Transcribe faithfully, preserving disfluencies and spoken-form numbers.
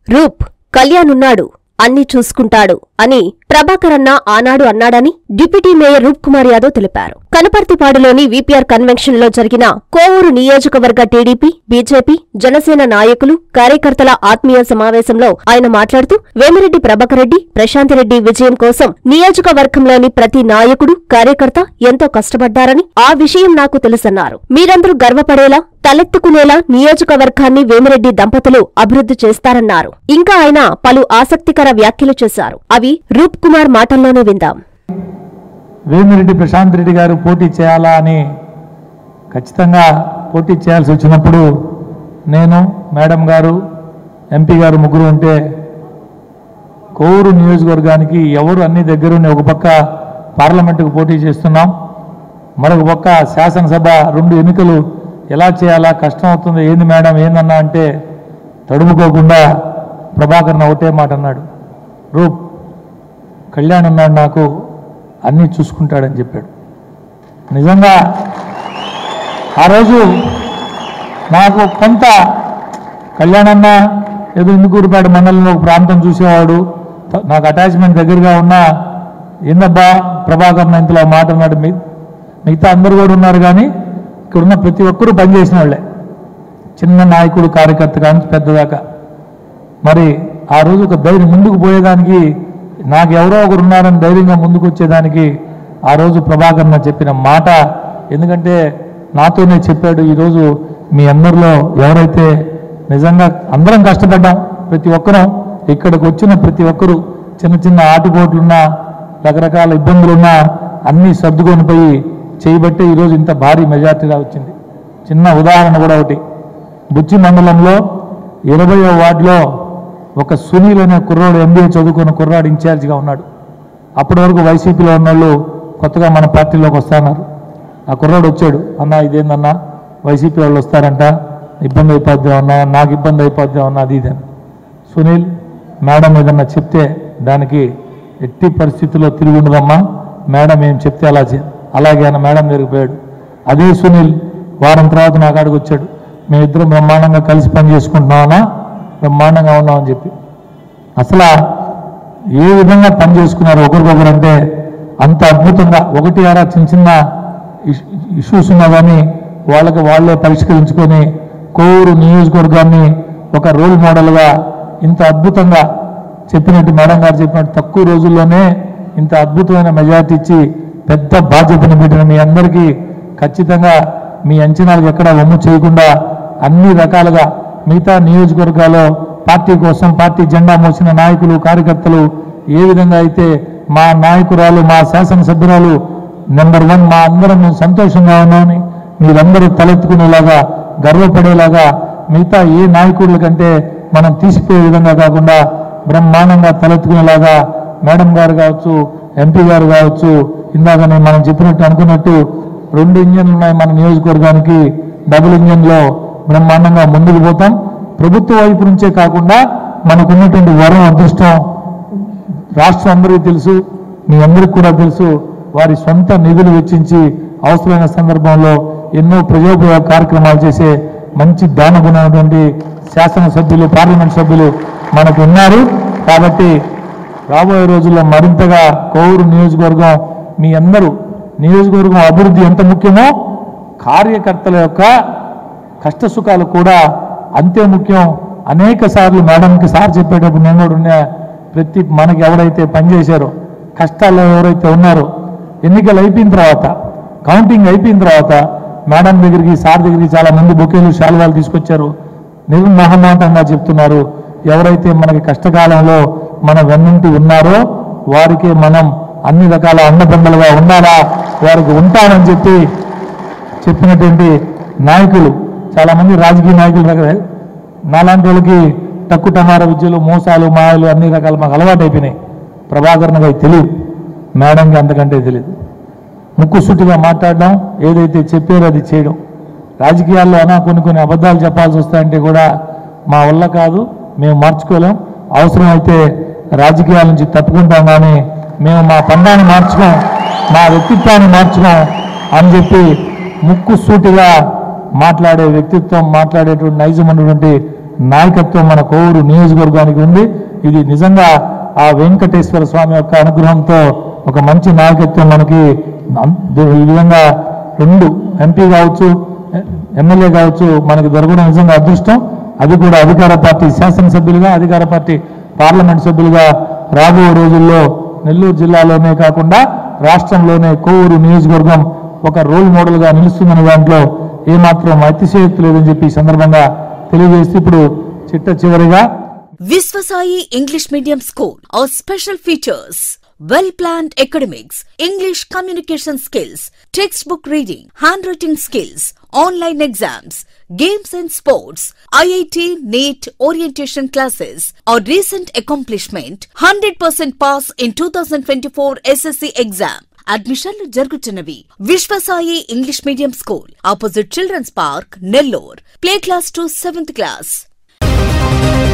రూప్ కళ్యాణ్ ఉన్నాడు, అన్ని చూసుకుంటాడు అని ప్రభాకరన్న ఆనాడు అన్నాడని డిప్యూటీ మేయర్ రూప్ కుమార్ యాదవ్ తెలిపారు. కనపర్తిపాడులోని వీపీఆర్ కన్వెన్షన్ లో జరిగిన కోవూరు నియోజకవర్గ టీడీపీ, బీజేపీ, జనసేన నాయకులు, కార్యకర్తల ఆత్మీయ సమావేశంలో ఆయన మాట్లాడుతూ వేమిరెడ్డి ప్రభాకర్రెడ్డి, ప్రశాంతిరెడ్డి విజయం కోసం నియోజకవర్గంలోని ప్రతి నాయకుడు, కార్యకర్త ఎంతో కష్టపడ్డారని, ఆ విషయం నాకు తెలుసన్నారు. మీరందరూ గర్వపడేలా, తలెత్తుకునేలా నియోజకవర్గాన్ని వేమిరెడ్డి దంపతులు అభివృద్ధి చేస్తారన్నారు. ఇంకా ఆయన పలు ఆసక్తికర వ్యాఖ్యలు చేశారు. అవి రూప్ కుమార్ మాటల్లోనే విందాం. వేమిరెడ్డి ప్రశాంత్ రెడ్డి గారు పోటీ చేయాలా అని ఖచ్చితంగా పోటీ చేయాల్సి వచ్చినప్పుడు నేను, మేడం గారు, ఎంపీ గారు ముగ్గురు ఉంటే కోవూరు నియోజకవర్గానికి ఎవరు అన్ని దగ్గరుండి ఒక పక్క పార్లమెంటుకు పోటీ చేస్తున్నాం, మరొక పక్క శాసనసభ రెండు ఎన్నికలు ఎలా చేయాలా, కష్టం అవుతుంది, ఏంది మేడం ఏందన్నా అంటే తడుముకోకుండా ప్రభాకర్ని ఒకటే మాట అన్నాడు, రూప్ కళ్యాణ్ ఉన్నాడు, నాకు అన్నీ చూసుకుంటాడని చెప్పాడు. నిజంగా ఆ రోజు నాకు కొంత కళ్యాణ్ అన్న ఏదో ఇందుకూరుపేట మండలంలో ఒక ప్రాంతం చూసేవాడు, నాకు అటాచ్మెంట్ దగ్గరగా ఉన్నా ఏందబ్బా ప్రభాకర్ని ఇంతలో మాట అన్నాడు. మిగతా అందరూ కూడా ఉన్నారు, కానీ ఇక్కడున్న ప్రతి ఒక్కరూ పనిచేసిన వాళ్ళే, చిన్న నాయకుడు, కార్యకర్త కానీ పెద్దదాకా. మరి ఆ రోజు ఒక ధైర్యం ముందుకు పోయేదానికి, నాకు ఎవరో ఒకరు ఉన్నారని ధైర్యంగా ముందుకు వచ్చేదానికి ఆ రోజు ప్రభాకర్న చెప్పిన మాట. ఎందుకంటే నాతోనే చెప్పాడు, ఈరోజు మీ అందరిలో ఎవరైతే నిజంగా అందరం కష్టపడ్డాం, ప్రతి ఒక్కరూ ఇక్కడికి వచ్చిన ప్రతి ఒక్కరూ చిన్న చిన్న ఆటుపోట్లున్నా, రకరకాల ఇబ్బందులున్నా అన్నీ సర్దుకొని పోయి చేయబట్టే ఈరోజు ఇంత భారీ మెజార్టీగా వచ్చింది. చిన్న ఉదాహరణ కూడా ఒకటి, బుచ్చి మండలంలో ఇరవయో వార్డులో ఒక సునీల్ అనే కుర్రాడు, ఎంబీఏ చదువుకున్న కుర్రాడు ఇన్ఛార్జిగా ఉన్నాడు. అప్పటి వరకు వైసీపీలో ఉన్నోళ్ళు కొత్తగా మన పార్టీలోకి వస్తున్నారు. ఆ కుర్రాడు వచ్చాడు, అన్న ఇదేందన్నా వైసీపీ వాళ్ళు వస్తారంట, ఇబ్బంది అయిపోద్ది అన్నా, నాకు ఇబ్బంది అయిపోద్ది అన్నా, అది ఇదని. సునీల్ మేడం ఏదన్నా చెప్తే దానికి ఎట్టి పరిస్థితుల్లో తిరిగి ఉండదమ్మా, మేడం ఏం చెప్తే అలా చే అలాగే అన్న మేడం దగ్గరికి పోయాడు. అదే సునీల్ వారం తర్వాత నా కాడికి వచ్చాడు, మేమిద్దరం బ్రహ్మాండంగా కలిసి పని చేసుకుంటున్నామన్నా, బ్రహ్మాండంగా ఉన్నామని చెప్పి. అసలు ఏ విధంగా పని చేసుకున్నారు ఒకరికొకరు అంటే అంత అద్భుతంగా. ఒకటి ఆరా చిన్న చిన్న ఇష్యూస్ ఉన్నా కానీ వాళ్ళకి వాళ్ళే పరిష్కరించుకొని కోవూరు నియోజకవర్గాన్ని ఒక రోల్ మోడల్గా ఇంత అద్భుతంగా చెప్పినట్టు మేడం గారు చెప్పినట్టు తక్కువ రోజుల్లోనే ఇంత అద్భుతమైన మెజార్టీ ఇచ్చి పెద్ద బాధ్యతను పెట్టిన మీ అందరికీ ఖచ్చితంగా మీ అంచనాలకు ఎక్కడా వమ్ము చేయకుండా అన్ని రకాలుగా మిగతా నియోజకవర్గాల్లో పార్టీ కోసం పార్టీ జెండా మోసిన నాయకులు, కార్యకర్తలు ఏ విధంగా అయితే మా నాయకురాలు, మా శాసనసభ్యురాలు నెంబర్ వన్, మా అందరం సంతోషంగా ఉన్నామని మీరందరూ తలెత్తుకునేలాగా, గర్వపడేలాగా, మిగతా ఏ నాయకుల కంటే మనం తీసిపోయే విధంగా కాకుండా బ్రహ్మాండంగా తలెత్తుకునేలాగా మేడం గారు కావచ్చు, ఎంపీ గారు కావచ్చు, ఇందాకనే మనం చెప్పినట్టు అనుకున్నట్టు రెండు ఇంజన్లు ఉన్నాయి మన నియోజకవర్గానికి, డబుల్ ఇంజన్లో బ్రహ్మాండంగా ముందుకు పోతాం. ప్రభుత్వ వైపు నుంచే కాకుండా మనకున్నటువంటి వరం, అదృష్టం రాష్ట్రం అందరికీ తెలుసు, మీ అందరికీ కూడా తెలుసు. వారి సొంత నిధులు వెచ్చించి అవసరమైన సందర్భంలో ఎన్నో ప్రజోపయోగ కార్యక్రమాలు చేసే మంచి దానగుణమైనటువంటి శాసనసభ్యులు, పార్లమెంట్ సభ్యులు మనకు ఉన్నారు. కాబట్టి రాబోయే రోజుల్లో మరింతగా కోవూరు నియోజకవర్గం, మీ అందరూ నియోజకవర్గం అభివృద్ధి ఎంత ముఖ్యమో కార్యకర్తల యొక్క కష్టసుఖాలు కూడా అంతే ముఖ్యం. అనేక సార్లు మేడంకి సార్ చెప్పేటప్పుడు నేను కూడా ఉన్నా, ప్రతి మనకి ఎవరైతే పనిచేశారో, కష్టాల్లో ఎవరైతే ఉన్నారో, ఎన్నికలు అయిపోయిన తర్వాత, కౌంటింగ్ అయిపోయిన తర్వాత మేడం దగ్గరికి, సార్ దగ్గరికి చాలా మంది బొకేలు, శాలువాలు తీసుకొచ్చారు. నిర్మోహమాటంగా చెప్తున్నారు, ఎవరైతే మనకి కష్టకాలంలో మన వెన్నంటి ఉన్నారో వారికి మనం అన్ని రకాల అండదండలుగా ఉండాలా, వారికి ఉంటామని చెప్పి చెప్పినటువంటి నాయకులు చాలామంది, రాజకీయ నాయకులు రకాల నాలాంటి వాళ్ళకి తక్కువ టమారా విద్యలు, మోసాలు, మాయలు అన్ని రకాలు మాకు అలవాటు అయిపోయినాయి. ప్రభాకర్కి తెలియదు, మేడంకి అంతకంటే తెలియదు. ముక్కుసూటిగా మాట్లాడడం, ఏదైతే చెప్పారో అది చేయడం. రాజకీయాల్లో అనా కొన్ని కొన్ని అబద్ధాలు చెప్పాల్సి వస్తాయంటే కూడా మా వల్ల కాదు, మేము మార్చుకోలేం, అవసరమైతే రాజకీయాల నుంచి తప్పుకుంటాం, కానీ మేము మా పండాన్ని మార్చుకోం, మా వ్యక్తిత్వాన్ని మార్చుకోం అని చెప్పి ముక్కుసూటిగా మాట్లాడే వ్యక్తిత్వం, మాట్లాడేటువంటి నైజం ఉన్నటువంటి నాయకత్వం మన కోవూరు నియోజకవర్గానికి ఉంది. ఇది నిజంగా ఆ వెంకటేశ్వర స్వామి యొక్క అనుగ్రహంతో ఒక మంచి నాయకత్వం మనకి ఈ విధంగా రెండు ఎంపీ కావచ్చు, ఎమ్మెల్యే కావచ్చు మనకి దొరకడం నిజంగా అదృష్టం. అది కూడా అధికార పార్టీ శాసనసభ్యులుగా, అధికార పార్టీ పార్లమెంట్ సభ్యులుగా రాబోయే రోజుల్లో నెల్లూరు జిల్లాలోనే కాకుండా రాష్ట్రంలోనే కోవూరు నియోజకవర్గం ఒక రోల్ మోడల్గా నిలుస్తుందనే దాంట్లో ఏమాత్రం అతిశయోక్తి లేదని చెప్పి ఈ సందర్భంగా తెలియజేస్తూ ఇప్పుడు చిట్ట చివరిగా Viswasai English Medium School. Our special features: well-planned academics, English communication skills, textbook reading, handwriting skills, online exams, games and sports, I I T, NEET, orientation classes. Our recent accomplishment: one hundred percent pass in twenty twenty-four S S C exam. అడ్మిషన్లు జరుగుతున్నవి. Vishwasai English medium school, opposite children's park, Nellore. Play class to seventh class.